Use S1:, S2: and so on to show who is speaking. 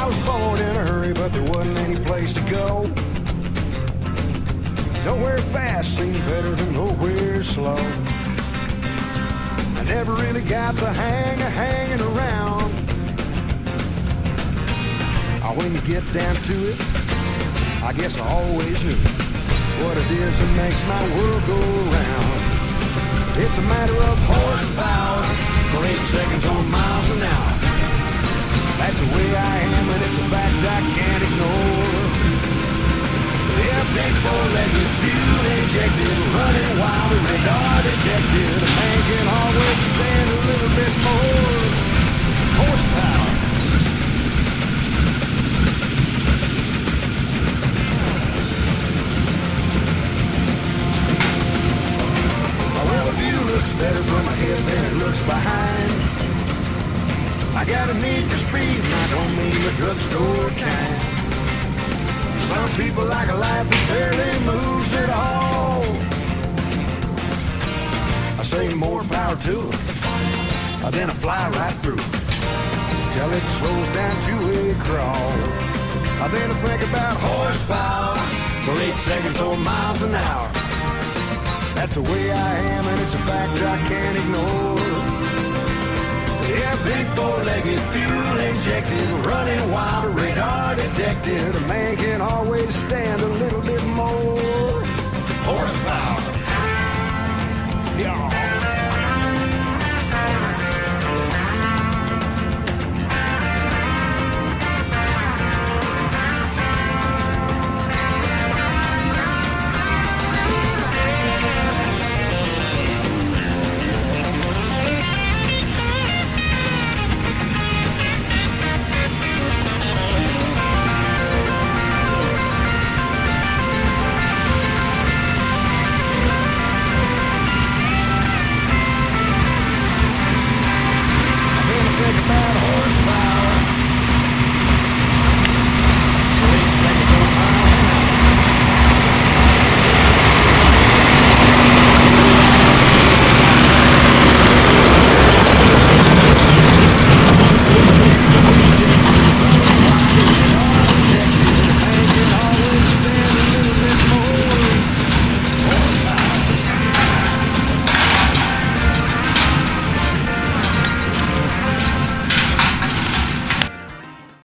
S1: I was born in a hurry, but there wasn't any place to go. Nowhere fast seemed better than nowhere slow. I never really got the hang of hanging around. When you get down to it, I guess I always knew what it is that makes my world go round. It's a matter of horsepower for 8 seconds on miles an hour. That's the way I am, and it's a fact I can't ignore. Yeah, big four-legged, fuel injected, running wild and radar detected. A man can always stand a little bit more horsepower. Looks better from ahead than it looks behind. I got a need for speed, and I don't mean the drugstore kind. Some people like a life that barely moves at all. I say more power to them, then I fly right through till it slows down to a crawl. Then I think about horsepower for 8 seconds or miles an hour. That's the way I am, and it's a fact I can't ignore. Yeah, big four-legged, fuel injected, running wild, radar detected. A man can always stand a little bit more horsepower. Yeah.